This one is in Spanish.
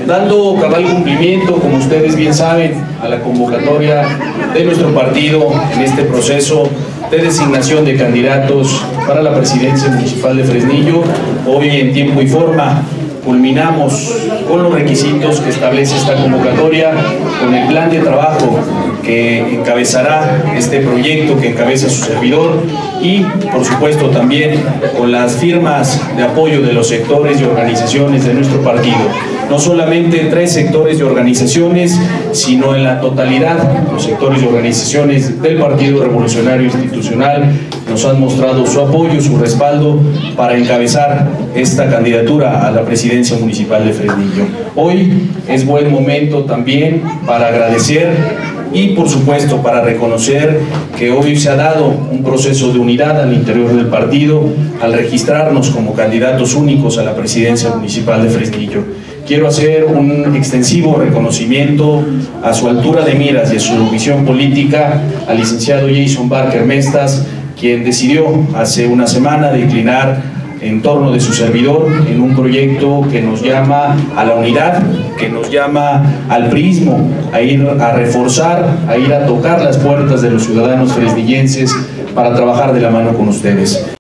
dando cabal cumplimiento, como ustedes bien saben, a la convocatoria de nuestro partido en este proceso de designación de candidatos para la presidencia municipal de Fresnillo. Hoy, en tiempo y forma, culminamos con los requisitos que establece esta convocatoria, con el plan de trabajo que encabezará este proyecto que encabeza su servidor y, por supuesto, también con las firmas de apoyo de los sectores y organizaciones de nuestro partido. No solamente 3 sectores y organizaciones, sino en la totalidad, los sectores y organizaciones del Partido Revolucionario Institucional nos han mostrado su apoyo, su respaldo para encabezar esta candidatura a la presidencia municipal de Fresnillo. Hoy es buen momento también para agradecer y, por supuesto, para reconocer que hoy se ha dado un proceso de unidad al interior del partido al registrarnos como candidatos únicos a la presidencia municipal de Fresnillo. Quiero hacer un extensivo reconocimiento a su altura de miras y a su visión política al licenciado Jason Barker Mestas, quien decidió hace una semana declinar en torno de su servidor en un proyecto que nos llama a la unidad, que nos llama al prismo, a ir a reforzar, a ir a tocar las puertas de los ciudadanos fresnillenses para trabajar de la mano con ustedes.